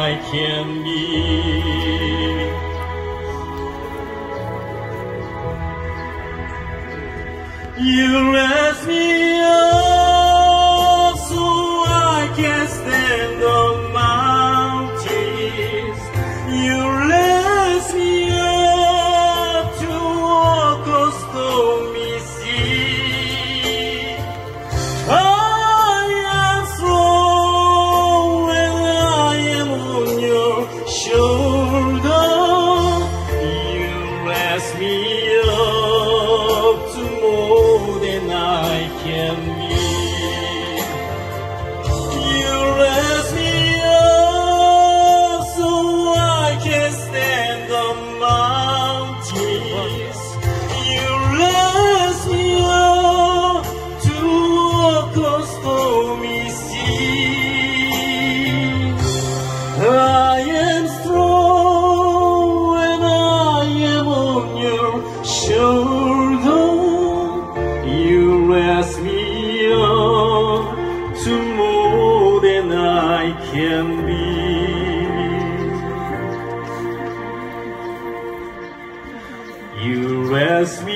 I can be. You raise me up so I can stand on mountains. You raise me up to walk on stormy sea. I am strong when I am on your shoulder. You raise me up to more than I can be. You raise me up so I can stand on mountains. You raise me up to walk on stormy sea. I am strong when I am on your shoulder. You raise me up to more than I can be. You raise me